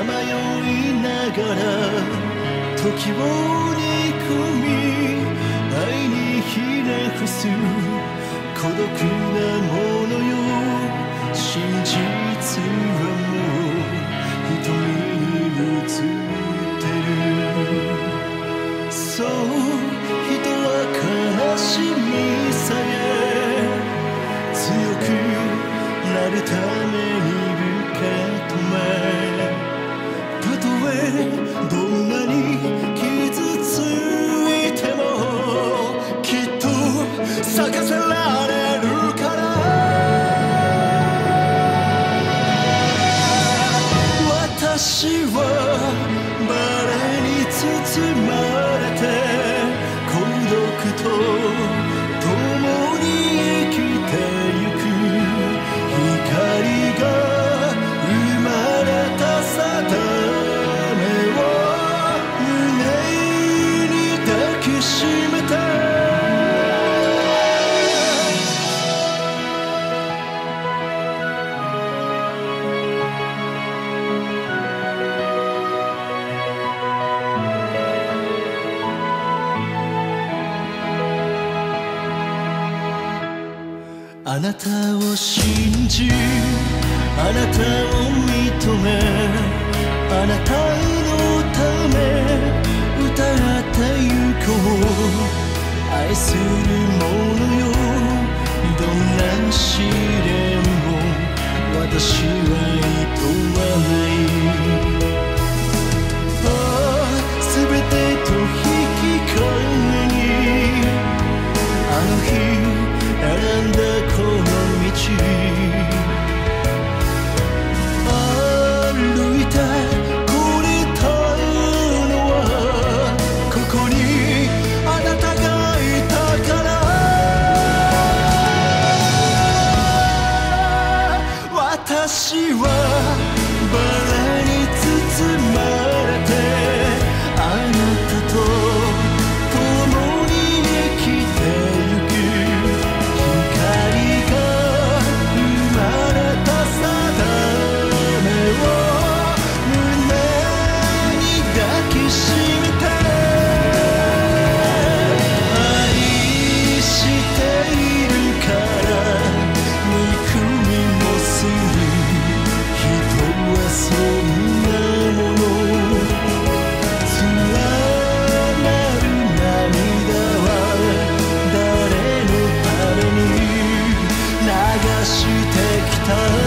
迷いながら時を憎み愛にひれ伏す孤独なものよ真実はもう瞳に映ってるそう人は悲しみさえ強くなるために受け止めたとえどんなに傷ついてもきっと咲かせられるから私はバラに包まれて孤独と共に生きてゆく光が生まれた定めを胸に抱きしめてあなたを信じあなたを認めあなたのため歌ってゆこう愛する者よどんな試練も私は厭わないすべてと引き換えにあの日選んだこの道歩いてこれたのはここにあなたがいたから私はバラに包まれてあなたと共に生きてゆくしてきた